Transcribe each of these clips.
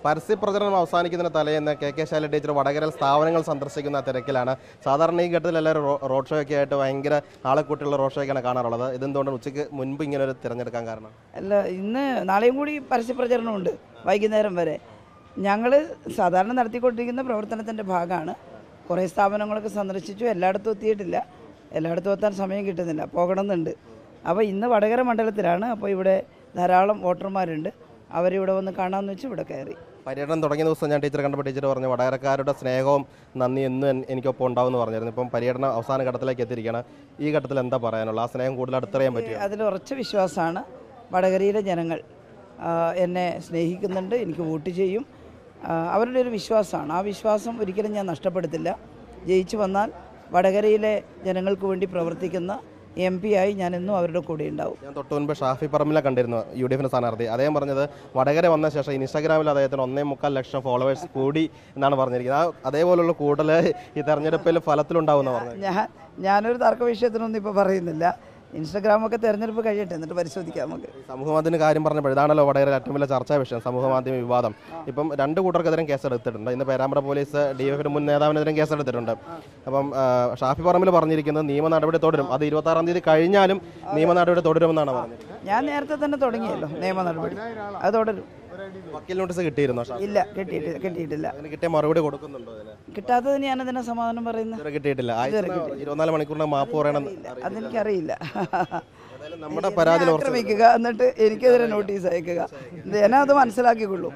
പരസ്യപ്രചരണം അവസാനിക്കുന്നതിന് തലേന്ന് K Shailaja teacher വടകരയിൽ സ്ഥാപനങ്ങൾ സന്ദർശിക്കുന്ന തിരക്കിലാണ്. സാധാരണ ഈ ഘട്ടത്തിൽ എല്ലാവരും റോഡ് ഷോ ഒക്കെ ആയിട്ട് ഭയങ്കര ആളെക്കൂട്ടിയുള്ള റോഡ് ഷോ ഒക്കെയാണ് കാണാറുള്ളത്. ഇതെന്തുകൊണ്ട് ഉച്ചയ്ക്ക് മുൻപ് ഇങ്ങനെ ഒരു തിരഞ്ഞെടുക്കാൻ കാരണം? അല്ല, ഇന്ന് നാളെയും കൂടി പരസ്യപ്രചരണമുണ്ട് വൈകുന്നേരം വരെ. ഞങ്ങൾ സാധാരണ നടത്തിക്കൊണ്ടിരിക്കുന്ന പ്രവർത്തനത്തിൻ്റെ ഭാഗമാണ്. കുറേ സ്ഥാപനങ്ങളൊക്കെ സന്ദർശിച്ചു, എല്ലായിടത്തും എത്തിയിട്ടില്ല, എല്ലായിടത്തും എത്താൻ സമയം കിട്ടുന്നില്ല, പോകണമെന്നുണ്ട്. അപ്പോൾ ഇന്ന് വടകര മണ്ഡലത്തിലാണ്. അപ്പോൾ ഇവിടെ ധാരാളം വോട്ടർമാരുണ്ട്, അവരിവിടെ വന്ന് കാണാമെന്ന് വെച്ച് ഇവിടെ കയറി. പര്യടനം തുടങ്ങിയ ദിവസം ഞാൻ ടീച്ചർ കണ്ടപ്പോൾ ടീച്ചർ പറഞ്ഞു വടകരക്കാരുടെ സ്നേഹവും നന്ദി എന്നും എനിക്കൊപ്പം ഉണ്ടാവുമെന്ന് പറഞ്ഞിരുന്നു. ഇപ്പം പര്യടനം അവസാന ഘട്ടത്തിലേക്ക് എത്തിയിരിക്കുകയാണ്. ഈ ഘട്ടത്തിൽ എന്താ പറയാനുള്ള? ആ സ്നേഹം കൂടുതൽ അടുത്തറിയാൻ പറ്റും? അതിൽ ഉറച്ച വിശ്വാസമാണ്. വടകരയിലെ ജനങ്ങൾ എന്നെ സ്നേഹിക്കുന്നുണ്ട്, എനിക്ക് വോട്ട് ചെയ്യും. അവരുടെ ഒരു വിശ്വാസമാണ്. ആ വിശ്വാസം ഒരിക്കലും ഞാൻ നഷ്ടപ്പെടുത്തില്ല. ജയിച്ചു വന്നാൽ വടകരയിലെ ജനങ്ങൾക്ക് വേണ്ടി പ്രവർത്തിക്കുന്ന MP ആയി ഞാൻ എന്നും അവരുടെ കൂടെ ഉണ്ടാവും. ഞാൻ തൊട്ട് മുൻപ് ഷാഫി പറമ്പിലെ കണ്ടിരുന്നു, UDF സ്ഥാനാർത്ഥി. അദ്ദേഹം പറഞ്ഞത് വടകര വന്ന ശേഷം ഇൻസ്റ്റാഗ്രാമിൽ അദ്ദേഹത്തിന് 1.25 ലക്ഷം ഫോളോവേഴ്സ് കൂടി എന്നാണ് പറഞ്ഞിരിക്കുന്നത്. അതേപോലുള്ള കൂടുതൽ ഈ തെരഞ്ഞെടുപ്പിൽ ഫലത്തിലുണ്ടാവുമെന്ന് പറഞ്ഞു. ഞാനൊരു തർക്ക വിഷയത്തിനൊന്നും ഇപ്പോൾ പറയുന്നില്ല. ഇൻസ്റ്റാഗ്രാമൊക്കെ തെരഞ്ഞെടുപ്പ് കഴിയട്ടെ, എന്നിട്ട് പരിശോധിക്കാം നമുക്ക്. സമൂഹമാധ്യമ കാര്യം പറഞ്ഞപ്പോൾ ഇതാണല്ലോ വടകര ഏറ്റവും വലിയ ചർച്ചാ വിഷയം, സമൂഹമാധ്യമ വിവാദം. ഇപ്പം 2 കൂട്ടർക്കെതിരെ കേസെടുത്തിട്ടുണ്ട്. ഇന്ന് പേരാമ്പ്ര പോലീസ് DFIയുടെ മുൻ നേതാവിനെതിരെ കേസെടുത്തിട്ടുണ്ട്. അപ്പം ഷാഫി പറമ്പിൽ പറഞ്ഞിരിക്കുന്നത് നിയമ നടപടി തുടരും. അത് 26-ാം തീയതി കഴിഞ്ഞാലും നിയമ നടപടി തുടരുമെന്നാണ് പറഞ്ഞത്. ഞാൻ നേരത്തെ തന്നെ തുടങ്ങിയല്ലോ നിയമ നടപടി, അത് തുടരും. വക്കീൽ നോട്ടീസ് കിട്ടിയിരുന്നോ? ഇല്ല, കിട്ടിയിട്ടില്ല. കിട്ടിയ മറുപടി കൊടുക്കുന്നുണ്ടോ? കിട്ടാത്തതിന് ഞാൻ അതിനെ സമാധാനം പറയുന്നത്. കിട്ടിയിട്ടില്ല. 24 മണിക്കൂറിന് മാപ്പ് പറയണം. അതെനിക്കറിയില്ല. നമ്മുടെ പരാതി ആക്രമിക്കുക, എന്നിട്ട് എനിക്കെതിരെ നോട്ടീസ് അയക്കുക. ജനം അത് മനസ്സിലാക്കിക്കൊള്ളും.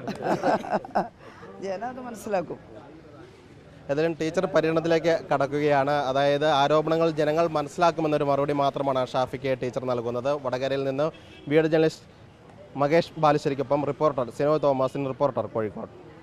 ജനം അത് മനസ്സിലാക്കും. ഏതായാലും ടീച്ചർ പര്യടനത്തിലേക്ക് കടക്കുകയാണ്. അതായത് ആരോപണങ്ങൾ ജനങ്ങൾ മനസ്സിലാക്കുമെന്നൊരു മറുപടി മാത്രമാണ് ഷാഫിക്ക് ടീച്ചർ നൽകുന്നത്. വടകരയിൽ നിന്ന് വീഡിയോ ജേർണലിസ്റ്റ് മകേഷ് ബാലുശ്ശേരിക്കൊപ്പം റിപ്പോർട്ടർ സിനോ തോമസിൻ, റിപ്പോർട്ടർ കോഴിക്കോട്.